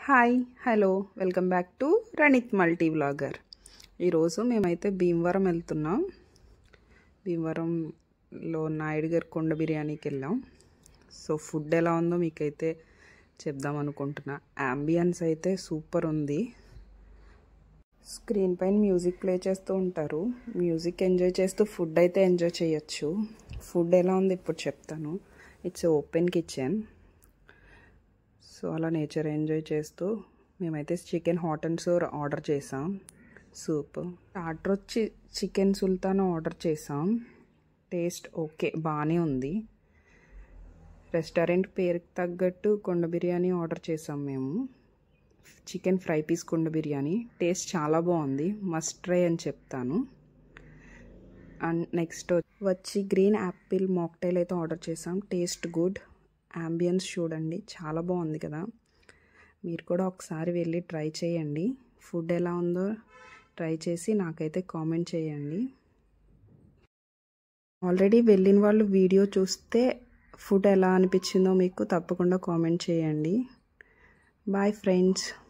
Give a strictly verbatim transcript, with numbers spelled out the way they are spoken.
Hi hello welcome back to Ranith multi vlogger. ఈరోజు మేమైతే భీమవరం వెళ్తున్నాం. భీమవరంలో నాయుడు గారి కొండ బిర్యానీకి వెళ్ళాం. సో ఫుడ్ ఎలా ఉందో మీకైతే చెప్దాం అనుకుంటున్నా. అంబియన్స్ అయితే సూపర్ ఉంది. స్క్రీన్ పైన మ్యూజిక్ ప్లే చేస్తూ ఉంటారు. మ్యూజిక్ ఎంజాయ్ చేస్తూ ఫుడ్ అయితే ఎంజాయ్ చేయొచ్చు. ఫుడ్ ఎలా ఉంది ఇప్పుడు చెప్తాను. It's open kitchen. సో అలా నేచర్ ఎంజాయ్ చేస్తూ మేమైతే chicken hot and sour order చేసాం. సూప్ స్టార్టర్ వచ్చి చికెన్ సుల్తాన్ ఆర్డర్ చేసాం. టేస్ట్ ఓకే బాగానే ఉంది. రెస్టారెంట్ పేరుకి తగ్గట్టు కొండ బిర్యానీ ఆర్డర్ చేసాం మేము. చికెన్ ఫ్రై పీస్ కొండ బిర్యానీ టేస్ట్ చాలా బాగుంది. మస్ట్ ట్రై అని చెప్తాను. అండ్ నెక్స్ట్ వచ్చి గ్రీన్ యాపిల్ మాక్టైల్ అయితే ఆర్డర్ చేసాం. Taste good. అంబియన్స్ చూడండి చాలా బాగుంది కదా. మీరు కూడా ఒకసారి వెళ్ళి ట్రై చేయండి. ఫుడ్ ఎలా ఉందో ట్రై చేసి నాకైతే కామెంట్ చేయండి. ఆల్రెడీ వెళ్ళిన వాళ్ళు వీడియో చూస్తే ఫుడ్ ఎలా అనిపించిందో మీకు తప్పకుండా కామెంట్ చేయండి. Bye friends.